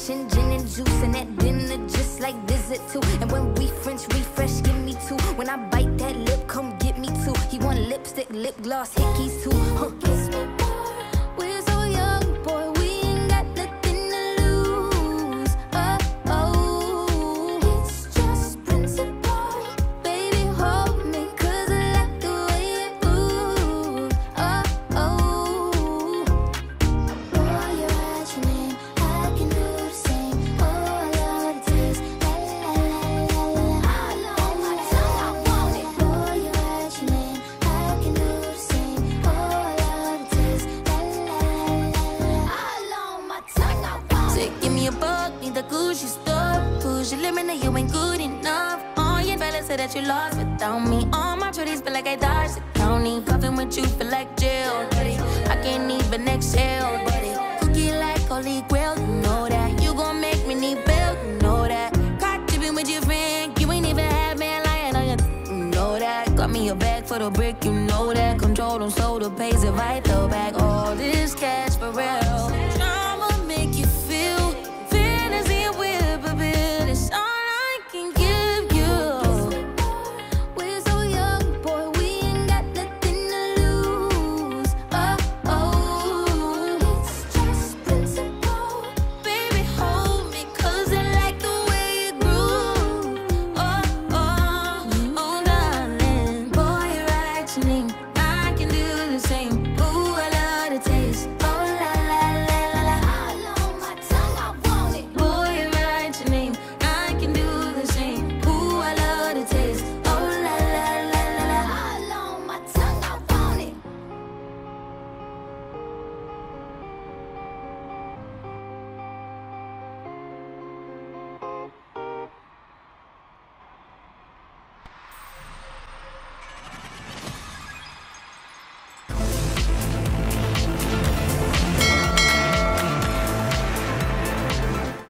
Russian gin and juice and that dinner just like visit too. And when we French refresh, give me two. When I bite that lip, come get me two. He want lipstick, lip gloss, hickeys too. Kiss me more. We're so young, boy, we ain't got nothing to lose. Oh, oh, it's just principle. Baby, hold me, 'cause I like the way you move. Oh, oh. Boy, you write your name, I can do the same. Oh, I love the taste. La la la la la. All on my tongue, I want it. Boy, you write your name, I can do the same. Oh, I love the taste. La la la la la. All on my tongue, I want it. Say, give me a buck, need the Gucci stuff. Push your limit, now you ain't good enough. All your fellas say that you lost without me. All my pretties feel like I dodged the county. Puffin' with you feel like jail, buddy. I can't even exhale, buddy. Cookie like holy grail, you know that. You gon' make me need bail, you know that. Caught trippin' with your friend, you ain't even have man lying on you know that. Got me a bag for the brick, you know that. Control them, so the pays it right though back. All this cash for real.